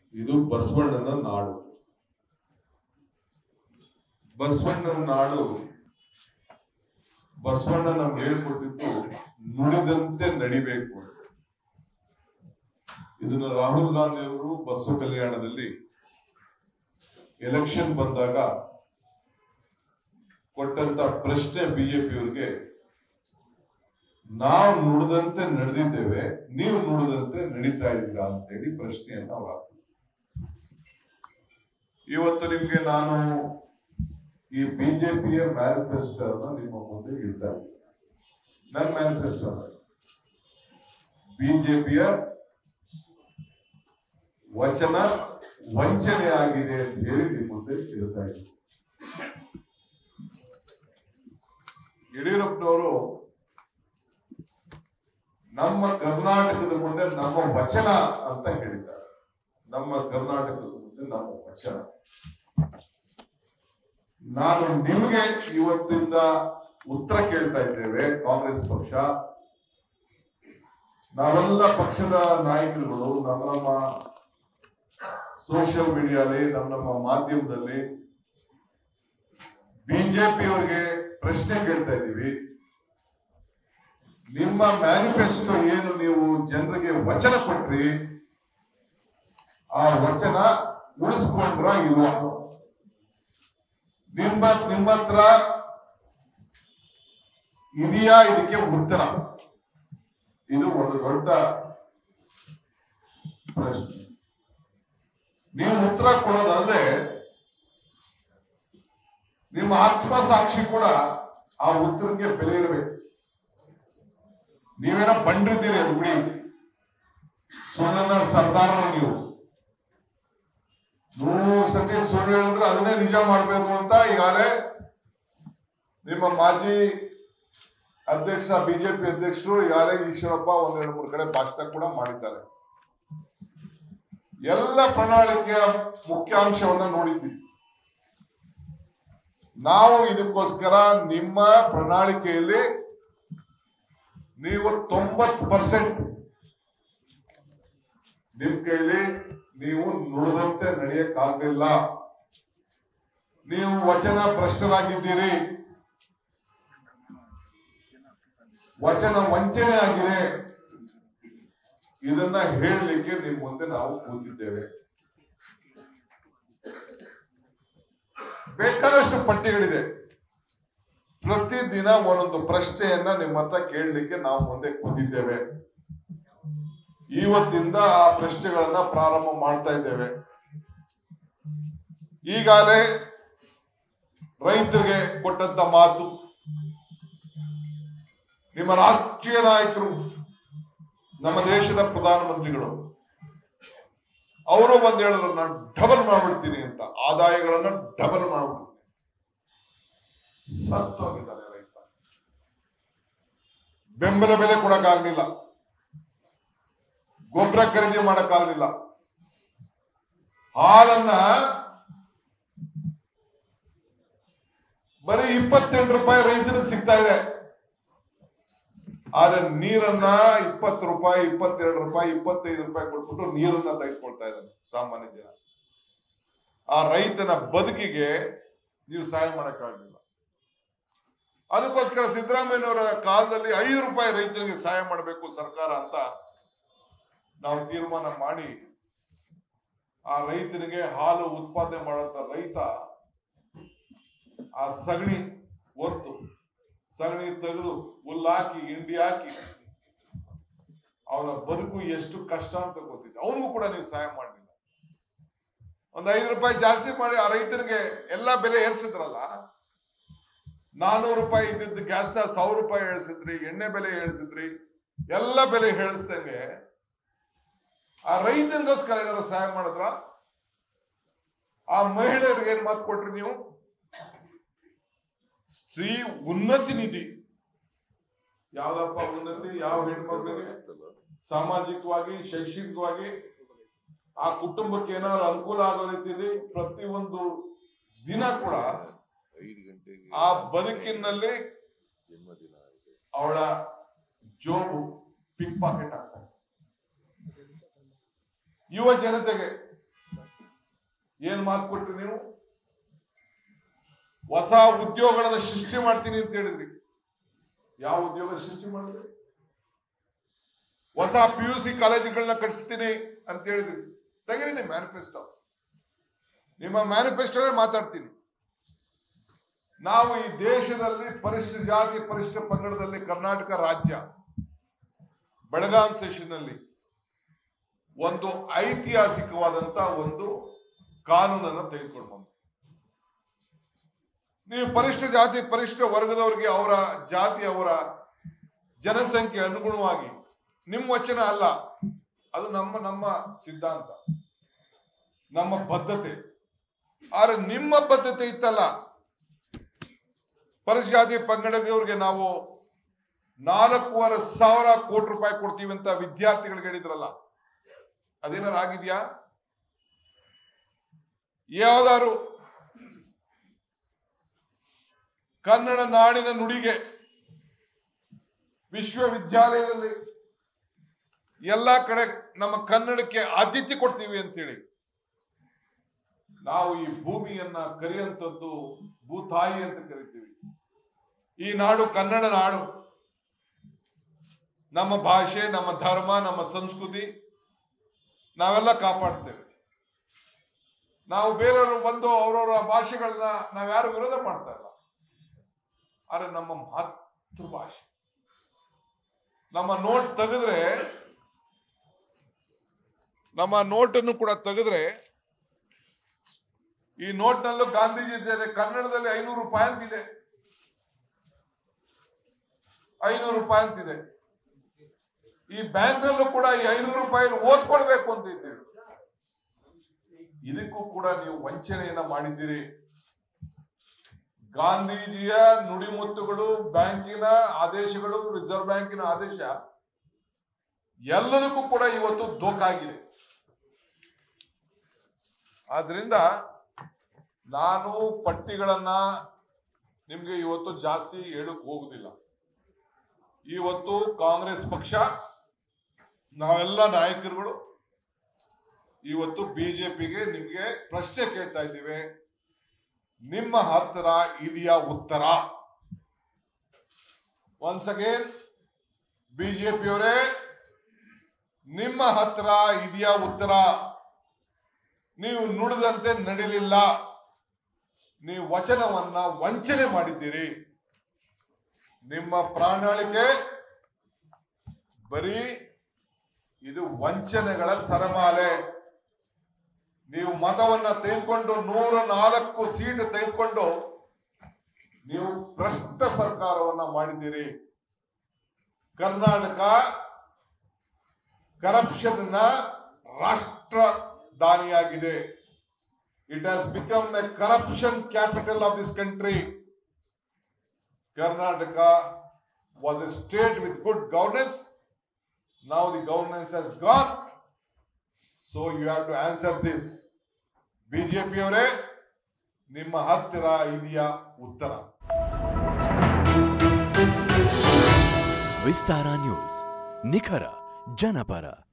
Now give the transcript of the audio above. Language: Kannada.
ಇದು ಬಸವಣ್ಣನ ನಾಡು. ಬಸವಣ್ಣನ ನಾಡು. ಬಸವಣ್ಣ ನಮ್ಗೆ ಹೇಳ್ಕೊಟ್ಟಿದ್ದು ನುಡಿದಂತೆ ನಡಿಬೇಕು ಅಂತ. ಇದನ್ನ ರಾಹುಲ್ ಗಾಂಧಿ ಅವರು ಬಸವ ಕಲ್ಯಾಣದಲ್ಲಿ ಎಲೆಕ್ಷನ್ ಬಂದಾಗ ಕೊಟ್ಟಂತ ಪ್ರಶ್ನೆ ಬಿಜೆಪಿಯವರಿಗೆ, ನಾವು ನುಡಿದಂತೆ ನಡೆದಿದ್ದೇವೆ, ನೀವು ನುಡಿದಂತೆ ನಡೀತಾ ಇದ್ದೀರಾ ಅಂತೇಳಿ ಪ್ರಶ್ನೆಯನ್ನ ಅವ್ರು ಹಾಕಿದ್ರು. ಇವತ್ತು ನಿಮ್ಗೆ ನಾನು ಈ ಬಿಜೆಪಿಯ ಮ್ಯಾನಿಫೆಸ್ಟೋ ನಿಮ್ಮ ಮುಂದೆ ಇಡ್ತಾ ಇದ್ದೀನಿ. ನನ್ನ ಮ್ಯಾನಿಫೆಸ್ಟೋ ಬಿಜೆಪಿಯ ವಚನ ವಂಚನೆ ಆಗಿದೆ ಅಂತ ಹೇಳಿ ನಿಮ್ಮ ಮುಂದೆ ಇಡ್ತಾ ಇದ್ದೀನಿ. ಯಡಿಯೂರಪ್ಪನವರು ನಮ್ಮ ಕರ್ನಾಟಕದ ಮುಂದೆ ನಮ್ಮ ವಚನ ಅಂತ ಹೇಳಿದ್ದಾರೆ. ನಮ್ಮ ಕರ್ನಾಟಕದ ಮುಂದೆ ನಮ್ಮ ವಚನ. ನಾನು ನಿಮಗೆ ಇವತ್ತಿಂದ ಉತ್ತರ ಕೇಳ್ತಾ ಇದ್ದೇವೆ. ಕಾಂಗ್ರೆಸ್ ಪಕ್ಷ, ನಾವೆಲ್ಲ ಪಕ್ಷದ ನಾಯಕರುಗಳು ನಮ್ಮ ಸೋಷಿಯಲ್ ಮೀಡಿಯಾದಲ್ಲಿ, ನಮ್ಮ ಮಾಧ್ಯಮದಲ್ಲಿ ಬಿಜೆಪಿಯವರಿಗೆ ಪ್ರಶ್ನೆ ಕೇಳ್ತಾ ಇದ್ದೀವಿ. ನಿಮ್ಮ ಮ್ಯಾನಿಫೆಸ್ಟೋ ಏನು ನೀವು ಜನರಿಗೆ ವಚನ ಕೊಟ್ರಿ, ಆ ವಚನ ಉಳಿಸ್ಕೊಂಡ್ರ ಇಲ್ವಾ? ನಿಮ್ಮ ಹತ್ರ ಇದೆಯಾ ಇದಕ್ಕೆ ಉತ್ತರ? ಇದು ಒಂದು ದೊಡ್ಡ ಪ್ರಶ್ನೆ. ನೀವು ಉತ್ತರ ಕೊಡೋದಲ್ಲದೆ ನಿಮ್ಮ ಆತ್ಮಸಾಕ್ಷಿ ಕೂಡ ಆ ಉತ್ತರಕ್ಕೆ ಬೆಲೆ ಇರಬೇಕು. ನೀವೇನೋ ಬಂಡಿದ್ದೀರಿ, ಅದು ಬಿಡಿ. ಸುಳ್ಳನ ಸರ್ದಾರರು ನೀವು. 100 ಸತಿ ಸುಳ್ಳು ಹೇಳಿದ್ರೆ ಅದನ್ನೇ ನಿಜ ಮಾಡಬೇಕು ಅಂತ ಈಗಾಗಲೇ ನಿಮ್ಮ ಮಾಜಿ ಅಧ್ಯಕ್ಷ, ಬಿಜೆಪಿ ಅಧ್ಯಕ್ಷರು ಈಗಾಗಲೇ ಈಶ್ವರಪ್ಪ 1-2-3 ಕಡೆ ಭಾಷಣ ಕೂಡ ಮಾಡಿದ್ದಾರೆ. ಎಲ್ಲ ಪ್ರಣಾಳಿಕೆಯ ಮುಖ್ಯಾಂಶವನ್ನ ನೋಡಿದ್ದೀವಿ ನಾವು. ಇದಕ್ಕೋಸ್ಕರ ನಿಮ್ಮ ಪ್ರಣಾಳಿಕೆಯಲ್ಲಿ ನೀವು 90% ನಿಮ್ ಕೈಲಿ ನೀವು ನುಡಿದಂತೆ ನಡೆಯಕ್ಕಾಗಲಿಲ್ಲ. ನೀವು ವಚನ ಭ್ರಷ್ಟರಾಗಿದ್ದೀರಿ, ವಚನ ವಂಚನೆ ಆಗಿದೆ. ಇದನ್ನ ಹೇಳಲಿಕ್ಕೆ ನಿಮ್ ಮುಂದೆ ನಾವು ಕೂತಿದ್ದೇವೆ. ಬೇಕಾದಷ್ಟು ಪಟ್ಟಿಗಳಿದೆ. ಪ್ರತಿದಿನ ಒಂದೊಂದು ಪ್ರಶ್ನೆಯನ್ನ ನಿಮ್ಮ ಹತ್ರ ಕೇಳಲಿಕ್ಕೆ ನಾವು ಮುಂದೆ ಕೂತಿದ್ದೇವೆ. ಇವತ್ತಿಂದ ಆ ಪ್ರಶ್ನೆಗಳನ್ನ ಪ್ರಾರಂಭ ಮಾಡ್ತಾ ಇದ್ದೇವೆ. ಈಗಾಗಲೇ ರೈತರಿಗೆ ಕೊಟ್ಟಂತ ಮಾತು, ನಿಮ್ಮ ರಾಷ್ಟ್ರೀಯ ನಾಯಕರು, ನಮ್ಮ ದೇಶದ ಪ್ರಧಾನಮಂತ್ರಿಗಳು ಅವರು ಬಂದು ಹೇಳಿದ್ರು, ನಾನು ಡಬಲ್ ಮಾಡ್ಬಿಡ್ತೀನಿ ಅಂತ, ಆದಾಯಗಳನ್ನ ಡಬಲ್ ಮಾಡ್ಬಿಡ್ತೀನಿ. ಸತ್ತೋಗಿದ್ದಾನೆ ರೈತ. ಬೆಂಬಲ ಬೆಲೆ ಕೊಡಕ್ಕಾಗ್ಲಿಲ್ಲ, ಗೊಬ್ಬರ ಖರೀದಿ ಮಾಡಕ್ಕಾಗ್ಲಿಲ್ಲ. ಹಾಲನ್ನ ಬರೀ 28 ರೂಪಾಯಿ ರೈತರಿಗೆ ಸಿಗ್ತಾ ಇದೆ. ಆದ್ರೆ ನೀರನ್ನ 20 ರೂಪಾಯಿ, 22 ರೂಪಾಯಿ, 25 ರೂಪಾಯಿ ಕೊಟ್ಬಿಟ್ಟು ನೀರನ್ನ ತೆಗೆದುಕೊಳ್ತಾ ಇದ್ದಾನೆ ಸಾಮಾನ್ಯ ಜನ. ಆ ರೈತನ ಬದುಕಿಗೆ ನೀವು ಸಹಾಯ ಮಾಡಕ್ಕಾಗಲಿಲ್ಲ. ಅದಕ್ಕೋಸ್ಕರ ಸಿದ್ದರಾಮಯ್ಯನವರ ಕಾಲದಲ್ಲಿ 5 ರೂಪಾಯಿ ರೈತರಿಗೆ ಸಹಾಯ ಮಾಡಬೇಕು ಸರ್ಕಾರ ಅಂತ ನಾವು ತೀರ್ಮಾನ ಮಾಡಿ, ಆ ರೈತನಿಗೆ ಹಾಲು ಉತ್ಪಾದನೆ ಮಾಡುವಂತ ರೈತ ಆ ಸಗಣಿ ಒತ್ತು, ಸಗಣಿ ತೆಗೆದು ಹುಲ್ಲಾಕಿ ಹಿಂಡಿ ಹಾಕಿ ಅವನ ಬದುಕು ಎಷ್ಟು ಕಷ್ಟ ಅಂತ ಗೊತ್ತಿದೆ. ಅವನಿಗೂ ಕೂಡ ನೀವು ಸಹಾಯ ಮಾಡಲಿಲ್ಲ. ಒಂದು 5 ರೂಪಾಯಿ ಜಾಸ್ತಿ ಮಾಡಿ ಆ ರೈತನಿಗೆ ಎಲ್ಲ ಬೆಲೆ ಏರಿಸಿದ್ರಲ್ಲ. 400 ರೂಪಾಯಿ ಇದ್ದಿದ್ದು ಗ್ಯಾಸ್ನ 1000 ರೂಪಾಯಿ ಏಳಿಸಿದ್ರಿ, ಎಣ್ಣೆ ಬೆಲೆ ಏಳಿಸಿದ್ರಿ, ಎಲ್ಲ ಬೆಲೆ ಏಳಿಸ್ದಂಗೆ ಆ ರೈತನಿಗೋಸ್ಕರ ಏನಾದ್ರು ಸಹಾಯ ಮಾಡಿದ್ರ? ಆ ಮಹಿಳೆಯರಿಗೆ ಏನ್ ಮಾತು ಕೊಟ್ರಿ ನೀವು? ಸ್ತ್ರೀ ಉನ್ನತಿ ನಿಧಿ. ಯಾವ್ದಪ್ಪ ಉನ್ನತಿ? ಯಾವ ಹೆಣ್ಮಕ್ಳಿಗೆ ಸಾಮಾಜಿಕವಾಗಿ, ಶೈಕ್ಷಣಿಕವಾಗಿ ಆ ಕುಟುಂಬಕ್ಕೆ ಏನಾದ್ರು ಅನುಕೂಲ ಆಗೋ ರೀತಿಯಲ್ಲಿ ಪ್ರತಿಯೊಂದು ದಿನ ಕೂಡ ಆ ಬದುಕಿನಲ್ಲಿ ಅವಳ ಜೋಬು ಪಿಕ್ ಪಾಕೆಟ್ ಆಗ್ತಾರೆ. ಯುವ ಜನತೆಗೆ ಏನ್ ಮಾತು ಕೊಟ್ರಿ ನೀವು? ಹೊಸ ಉದ್ಯೋಗಗಳನ್ನು ಸೃಷ್ಟಿ ಮಾಡ್ತೀನಿ ಅಂತ ಹೇಳಿದ್ರಿ. ಯಾವ ಉದ್ಯೋಗ ಸೃಷ್ಟಿ ಮಾಡಿದ್ರಿ? ಹೊಸ PUC ಕಾಲೇಜುಗಳನ್ನ ಕಟ್ಟಿಸ್ತೀನಿ ಅಂತ ಹೇಳಿದ್ರಿ. ತೆಗೀರಿ ಮ್ಯಾನಿಫೆಸ್ಟೋ. ನಿಮ್ಮ ಮ್ಯಾನಿಫೆಸ್ಟೋನೇ ಮಾತಾಡ್ತೀನಿ. ನಾವು ಈ ದೇಶದಲ್ಲಿ ಪರಿಶಿಷ್ಟ ಜಾತಿ ಪರಿಶಿಷ್ಟ ಪಂಗಡದಲ್ಲಿ ಕರ್ನಾಟಕ ರಾಜ್ಯ ಬೆಳಗಾಂ ಸೆಷನ್ ನಲ್ಲಿ ಒಂದು ಐತಿಹಾಸಿಕವಾದಂತ ಒಂದು ಕಾನೂನನ್ನು ತೆಗೆದುಕೊಂಡು ಬಂದು, ನೀವು ಪರಿಶಿಷ್ಟ ಜಾತಿ ಪರಿಶಿಷ್ಟ ವರ್ಗದವರಿಗೆ ಅವರ ಜಾತಿ ಅವರ ಜನಸಂಖ್ಯೆ ಅನುಗುಣವಾಗಿ ನಿಮ್ಮ ವಚನ ಅಲ್ಲ, ಅದು ನಮ್ಮ ಸಿದ್ಧಾಂತ, ನಮ್ಮ ಬದ್ಧತೆ. ಆದ್ರೆ ನಿಮ್ಮ ಬದ್ಧತೆ ಇತ್ತಲ್ಲ, ಪರಿಶಿಷ್ಟ ಜಾತಿ ಪಂಗಡದವರಿಗೆ ನಾವು 4,500 ಕೋಟಿ ರೂಪಾಯಿ ಕೊಡ್ತೀವಿ ಅಂತ ವಿದ್ಯಾರ್ಥಿಗಳಿಗೆ ಹೇಳಿದ್ರಲ್ಲ, ಅದೇನಾರು ಆಗಿದ್ಯಾ? ಯಾವ್ದಾರು ಕನ್ನಡ ನಾಡಿನ ನುಡಿಗೆ ವಿಶ್ವವಿದ್ಯಾಲಯದಲ್ಲಿ ಎಲ್ಲಾ ಕಡೆ ನಮ್ಮ ಕನ್ನಡಕ್ಕೆ ಆದ್ಯತೆ ಕೊಡ್ತೀವಿ ಅಂತೇಳಿ ನಾವು ಈ ಭೂಮಿಯನ್ನ ಕರೆಯುವಂಥದ್ದು ಭೂತಾಯಿ ಅಂತ ಕರಿತೀವಿ. ಈ ನಾಡು ಕನ್ನಡ ನಾಡು. ನಮ್ಮ ಭಾಷೆ, ನಮ್ಮ ಧರ್ಮ, ನಮ್ಮ ಸಂಸ್ಕೃತಿ ನಾವೆಲ್ಲ ಕಾಪಾಡ್ತೇವೆ. ನಾವು ಬೇರೆಯವರು ಬಂದು ಅವರವರ ಭಾಷೆಗಳನ್ನ ನಾವ್ಯಾರು ವಿರೋಧ ಮಾಡ್ತಾ ಇಲ್ಲ. ಆದ್ರೆ ನಮ್ಮ ಮಾತೃಭಾಷೆ, ನಮ್ಮ ನೋಟ್ ತೆಗೆದ್ರೆ, ನಮ್ಮ ನೋಟನ್ನು ಕೂಡ ತೆಗೆದ್ರೆ, ಈ ನೋಟ್ನಲ್ಲೂ ಗಾಂಧೀಜಿ ಇದೆ. ಕನ್ನಡದಲ್ಲಿ 500 ರೂಪಾಯಿ ಅಂತಿದೆ, 500 ರೂಪಾಯಿ ಅಂತಿದೆ. ಈ ಬ್ಯಾಂಕ್ನಲ್ಲೂ ಕೂಡ ಈ 500 ರೂಪಾಯಿ ಓದ್ಕೊಳ್ಬೇಕು ಅಂತ ಇದ್ದೀವಿ. ಇದಕ್ಕೂ ಕೂಡ ನೀವು ವಂಚನೆಯನ್ನ ಮಾಡಿದ್ದೀರಿ. ಗಾಂಧೀಜಿಯ ನುಡಿಮುತ್ತುಗಳು, ಬ್ಯಾಂಕಿನ ಆದೇಶಗಳು, ರಿಸರ್ವ್ ಬ್ಯಾಂಕಿನ ಆದೇಶ ಎಲ್ಲದಕ್ಕೂ ಕೂಡ ಇವತ್ತು ದೋಖಾಗಿದೆ. ಆದ್ರಿಂದ ನಾನು ಪಟ್ಟಿಗಳನ್ನ ನಿಮ್ಗೆ ಇವತ್ತು ಜಾಸ್ತಿ ಹೇಳಕ್ ಹೋಗುದಿಲ್ಲ. ಇವತ್ತು ಕಾಂಗ್ರೆಸ್ ಪಕ್ಷ, ನಾವೆಲ್ಲ ನಾಯಕರುಗಳು ಇವತ್ತು ಬಿಜೆಪಿಗೆ ನಿಮ್ಗೆ ಪ್ರಶ್ನೆ ಕೇಳ್ತಾ ಇದ್ದೀವಿ. ನಿಮ್ಮ ಹತ್ರ ಇದೆಯಾ ಉತ್ತರ? ಒನ್ಸ್ ಅಗೇನ್ ಬಿಜೆಪಿಯವರೇ, ನಿಮ್ಮ ಹತ್ರ ಇದೆಯಾ ಉತ್ತರ? ನೀವು ನುಡಿದಂತೆ ನಡೀಲಿಲ್ಲ, ನೀವು ವಚನವನ್ನ ವಂಚನೆ ಮಾಡಿದ್ದೀರಿ. ನಿಮ್ಮ ಪ್ರಣಾಳಿಕೆ ಬರೀ ಇದು ವಂಚನೆಗಳ ಸರಮಾಲೆ. ನೀವು ಮತವನ್ನ ತೆಗೆದುಕೊಂಡು 104 ಸೀಟ್ ತೆಗೆದುಕೊಂಡು ನೀವು ಭ್ರಷ್ಟ ಸರ್ಕಾರವನ್ನ ಮಾಡಿದ್ದೀರಿ. ಕರ್ನಾಟಕ ಕರಪ್ಷನ್ ರಾಷ್ಟ್ರಧಾನಿಯಾಗಿದೆ. It has become a corruption capital of this country. Karnataka was a state with good governance. Now the governance has gone. So you have to answer this. BJP ಅವರೇ, ನಿಮ್ಮ ಹತ್ತಿರ ಇದೆಯಾ ಉತ್ತರ? ವಿಸ್ತಾರ ನ್ಯೂಸ್, ನಿಖರ ಜನಪರ.